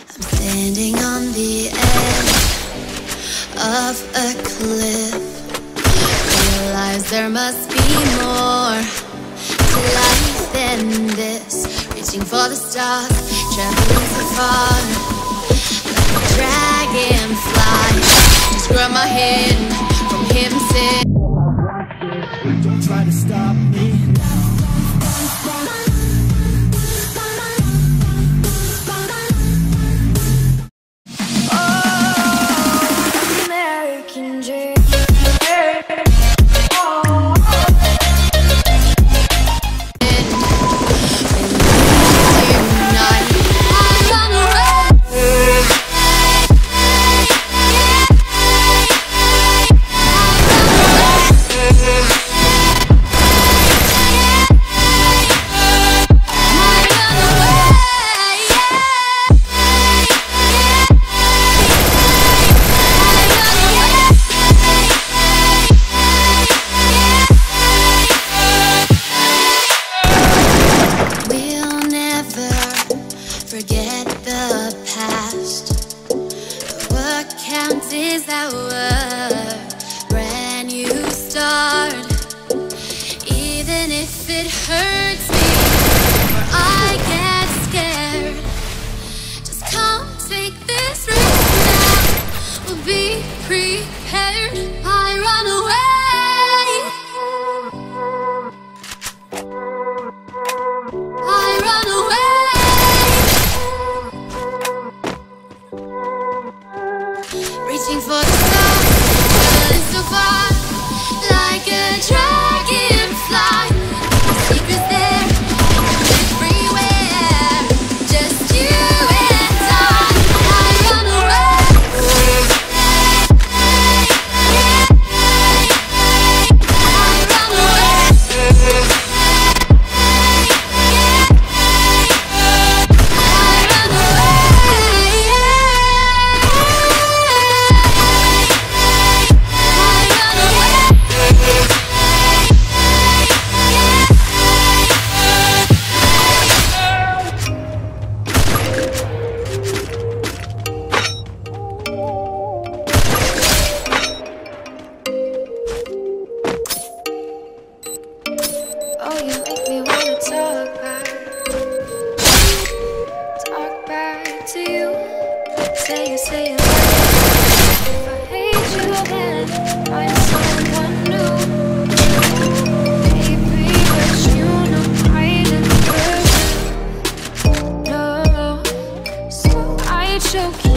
I'm standing on the edge of a cliff. Realize there must be more to life than this. Reaching for the stars, traveling so far, like a dragonfly. Just grab my head from him, sit. Don't try to stop me. Forget the past. What counts is our brand new start. Even if it hurts me or I get scared, just come take this risk now. We'll be prepared. I run away. I run away. Reaching for the stars, falling so far, like a dragonfly. The secret's there, everywhere, just you and I run away. I run away. Oh, you make me wanna talk back to you. Say it. If I hate you again, find someone new. Baby, but you know I didn't hurt you. No, so I choke you.